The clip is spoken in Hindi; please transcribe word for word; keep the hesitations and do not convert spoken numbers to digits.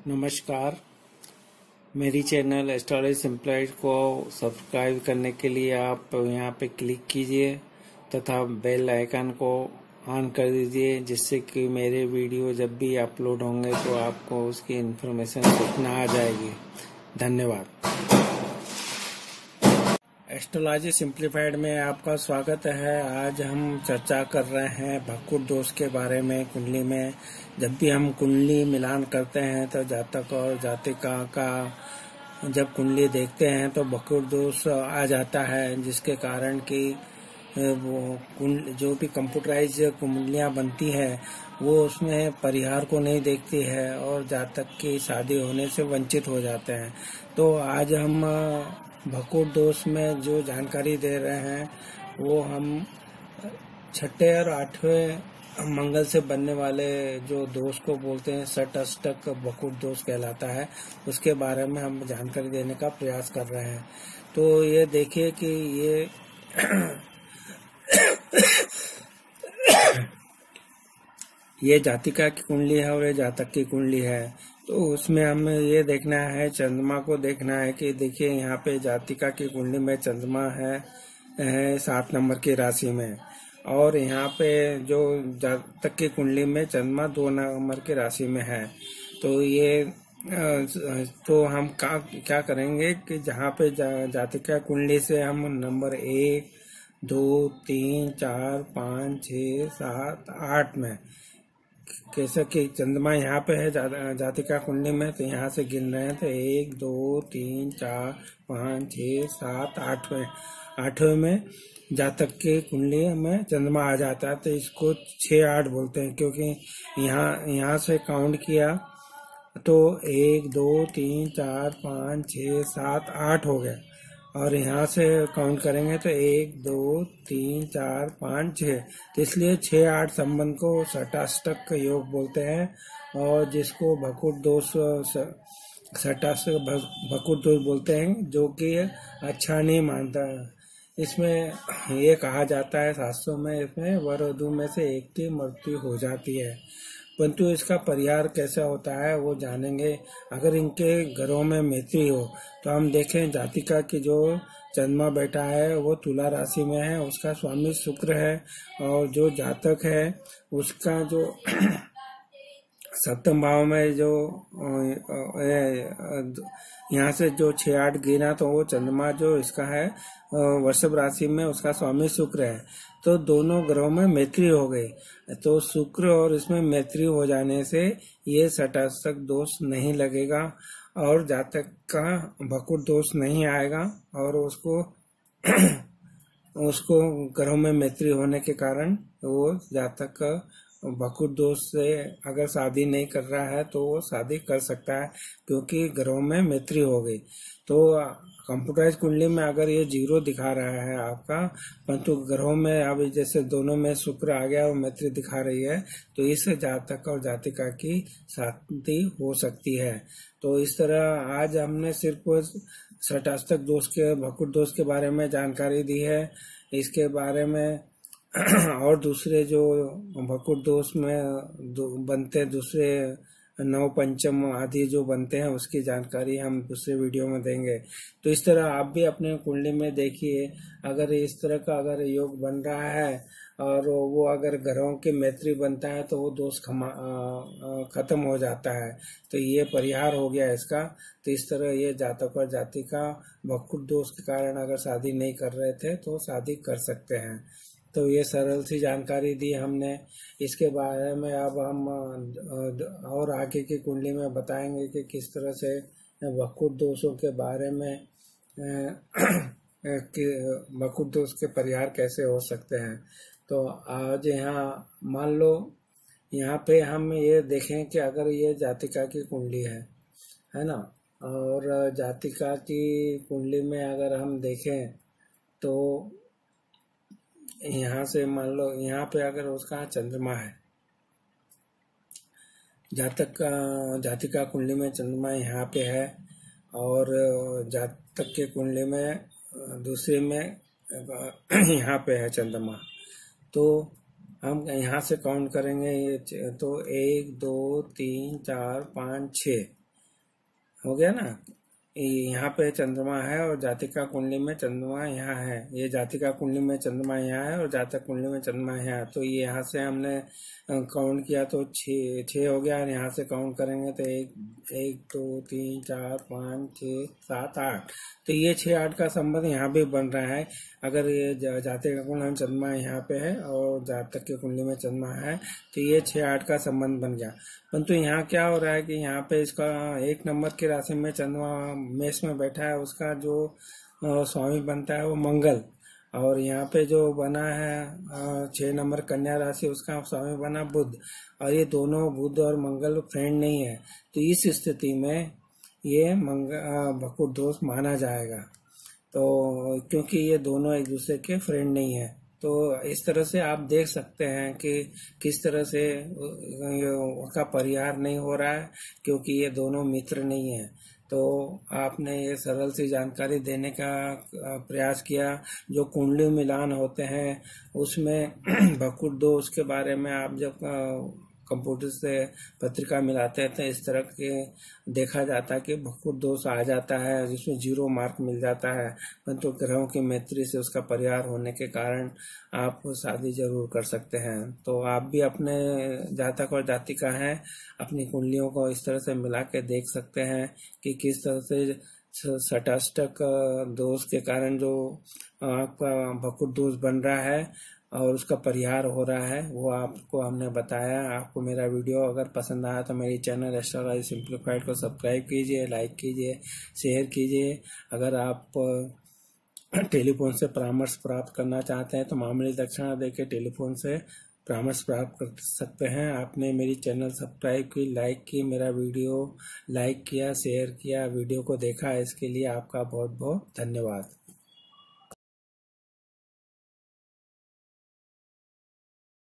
नमस्कार। मेरी चैनल एस्ट्रोलॉजी सिंप्लाइड को सब्सक्राइब करने के लिए आप यहाँ पे क्लिक कीजिए तथा बेल आइकन को ऑन कर दीजिए, जिससे कि मेरे वीडियो जब भी अपलोड होंगे तो आपको उसकी इन्फॉर्मेशन सूचना आ जाएगी। धन्यवाद। एस्ट्रोलॉजी सिंप्लीफाइड में आपका स्वागत है। आज हम चर्चा कर रहे हैं भक्कुर दोष के बारे में। कुंडली में जब भी हम कुंडली मिलान करते हैं तो जातक और जातिका का जब कुंडली देखते हैं तो भक्कुर दोष आ जाता है, जिसके कारण कि वो कुंडली जो भी कंप्यूटराइज कुंडलियां बनती है वो उसमें परिहार को नहीं देखती है और जातक की शादी होने से वंचित हो जाते हैं। तो आज हम भक्कुर दोष में जो जानकारी दे रहे हैं वो हम छठे और आठवें मंगल से बनने वाले जो दोष को बोलते हैं षट अष्टक भक्कुर दोष कहलाता है, उसके बारे में हम जानकारी देने का प्रयास कर रहे हैं। तो ये देखिए कि ये ये जातिका की कुंडली है और ये जातक की कुंडली है। तो उसमें हमें ये देखना है, चंद्रमा को देखना है कि देखिए यहाँ पे जातिका की कुंडली में चंद्रमा है, है सात नंबर की राशि में, और यहाँ पे जो जातक की कुंडली में चंद्रमा दो नंबर की राशि में है। तो ये तो हम क्या क्या करेंगे कि जहाँ पे जा, जातिका कुंडली से हम नंबर एक दो तीन चार पाँच छः सात आठ में कैसे कि चंद्रमा यहाँ पे है जा, जातिका कुंडली में, तो यहाँ से गिन रहे हैं तो एक दो तीन चार पाँच छः सात आठवें आठवें में जातक की कुंडली में चंद्रमा आ जाता है। तो इसको छः आठ बोलते हैं, क्योंकि यहाँ यहाँ से काउंट किया तो एक दो तीन चार पाँच छः सात आठ हो गया, और यहाँ से काउंट करेंगे तो एक दो तीन चार पाँच छः, तो इसलिए छः आठ संबंध को षटाष्टक योग बोलते हैं, और जिसको भक्कुर दोष षटाष्टक भक्कुर दोष बोलते हैं, जो कि अच्छा नहीं मानता। इसमें ये कहा जाता है शास्त्रों में, इसमें वर वधू में से एक की मृत्यु हो जाती है, परंतु इसका परिहार कैसा होता है वो जानेंगे। अगर इनके घरों में मैत्री हो तो हम देखें जातिका की जो चंद्रमा बैठा है वो तुला राशि में है, उसका स्वामी शुक्र है, और जो जातक है उसका जो सप्तम भाव में जो यहाँ से जो छह आठ गिना तो वो चंद्रमा जो इसका है वृषभ राशि में, उसका स्वामी शुक्र है। तो दोनों ग्रहों में मैत्री हो गई, तो शुक्र और इसमें मैत्री हो जाने से ये षटाष्टक दोष नहीं लगेगा और जातक का भक्कुर दोष नहीं आएगा, और उसको उसको ग्रहों में मैत्री होने के कारण वो जातक भक्कुर दोष से अगर शादी नहीं कर रहा है तो वो शादी कर सकता है, क्योंकि ग्रहों में मैत्री हो गई। तो कंप्यूटराइज कुंडली में अगर ये जीरो दिखा रहा है आपका, परंतु ग्रहों में अभी जैसे दोनों में शुक्र आ गया और मैत्री दिखा रही है, तो इस जातक और जातिका की शादी हो सकती है। तो इस तरह आज हमने सिर्फ षटाष्टक दोष के भक्कुर दोष के बारे में जानकारी दी है। इसके बारे में और दूसरे जो भक्कुर दोष में दो बनते दूसरे नव पंचम आदि जो बनते हैं उसकी जानकारी हम दूसरे वीडियो में देंगे। तो इस तरह आप भी अपने कुंडली में देखिए, अगर इस तरह का अगर योग बन रहा है और वो अगर ग्रहों के मैत्री बनता है तो वो दोष खत्म हो जाता है। तो ये परिहार हो गया इसका। तो इस तरह ये जातक और जातिका भक्कुर दोष के कारण अगर शादी नहीं कर रहे थे तो शादी कर सकते हैं। तो ये सरल सी जानकारी दी हमने। इसके बारे में अब हम और आगे की कुंडली में बताएंगे कि किस तरह से भक्कुर दोषों के बारे में कि भक्कुर दोष के परिहार कैसे हो सकते हैं। तो आज यहाँ मान लो यहाँ पे हम ये देखें कि अगर ये जातिका की कुंडली है है ना, और जातिका की कुंडली में अगर हम देखें तो यहाँ से मान लो यहाँ पे अगर उसका चंद्रमा है, जातक का जातिका कुंडली में चंद्रमा यहाँ पे है, और जातक के कुंडली में दूसरे में यहाँ पे है चंद्रमा। तो हम यहाँ से काउंट करेंगे ये तो एक दो तीन चार पाँच छः, हो गया ना। यहाँ पे चंद्रमा है और जातिका कुंडली में चंद्रमा यहाँ है, ये जातिका कुंडली में चंद्रमा यहाँ है और जातक कुंडली में चंद्रमा यहाँ है। तो ये यहाँ से हमने काउंट किया तो छः छः हो गया, और यहाँ से काउंट करेंगे तो एक एक दो तीन चार पाँच छः सात आठ, तो ये छः आठ का संबंध यहाँ भी बन रहा है। अगर ये जातिका कुंडली में चंद्रमा यहाँ पे है और जातक की कुंडली में चंद्रमा है तो ये छः आठ का संबंध बन गया। परंतु यहाँ क्या हो रहा है कि यहाँ पे इसका एक नंबर की राशि में चंद्रमा मेष में बैठा है, उसका जो स्वामी बनता है वो मंगल, और यहाँ पे जो बना है छह नंबर कन्या राशि उसका स्वामी बना बुध, और ये दोनों बुध और मंगल फ्रेंड नहीं है। तो इस स्थिति में ये मंगल भकुर दोष माना जाएगा, तो क्योंकि ये दोनों एक दूसरे के फ्रेंड नहीं है। तो इस तरह से आप देख सकते हैं कि किस तरह से उनका परिहार नहीं हो रहा है, क्योंकि ये दोनों मित्र नहीं है। तो आपने ये सरल सी जानकारी देने का प्रयास किया। जो कुंडली मिलान होते हैं उसमें भकुर दोष के बारे में आप जब कंप्यूटर से पत्रिका मिलाते हैं तो इस तरह के देखा जाता है कि भकुर दोष आ जाता है, जिसमें जीरो मार्क मिल जाता है, परंतु तो ग्रहों की मैत्री से उसका परिहार होने के कारण आप शादी जरूर कर सकते हैं। तो आप भी अपने जातक और जातिका हैं, अपनी कुंडलियों को इस तरह से मिला के देख सकते हैं कि किस तरह से षटाष्टक दोष के कारण जो आपका भकुर दोष बन रहा है और उसका परिहार हो रहा है, वो आपको हमने बताया। आपको मेरा वीडियो अगर पसंद आया तो मेरी चैनल एस्ट्रोलॉजी सिंप्लीफाइड को सब्सक्राइब कीजिए, लाइक कीजिए, शेयर कीजिए। अगर आप टेलीफोन से परामर्श प्राप्त करना चाहते हैं तो मामूली दक्षिणा देके टेलीफोन से परामर्श प्राप्त कर सकते हैं। आपने मेरी चैनल सब्सक्राइब की, लाइक की, मेरा वीडियो लाइक किया, शेयर किया, वीडियो को देखा, इसके लिए आपका बहुत बहुत धन्यवाद।